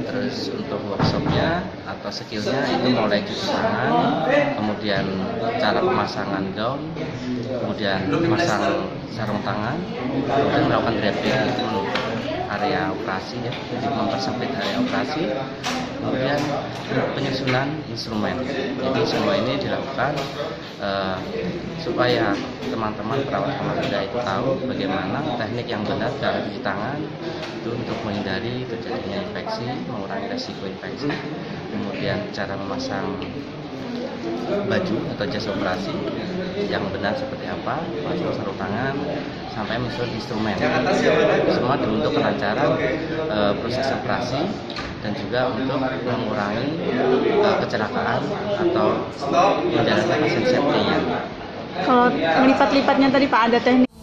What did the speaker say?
Terus untuk workshopnya atau skillnya itu mulai cuci tangan, kemudian cara pemasangan gaun, kemudian memasang sarung tangan, kemudian melakukan draping itu menutup area operasi ya, jadi mempersempit area operasi, kemudian penyusunan instrumen. Jadi semua ini dilakukan supaya teman-teman perawat kamar bedah itu tahu bagaimana teknik yang benar dalam cuci tangan itu untuk menghindari terjadinya infeksi, mengurangi resiko infeksi, kemudian cara memasang baju atau jas operasi yang benar seperti apa, memasang sarung tangan, sampai menyusun instrumen. Semua untuk kelancaran proses operasi dan juga untuk mengurangi kecelakaan atau menjalankan safety-nya. Kalau lipat-lipatnya tadi Pak, ada teknik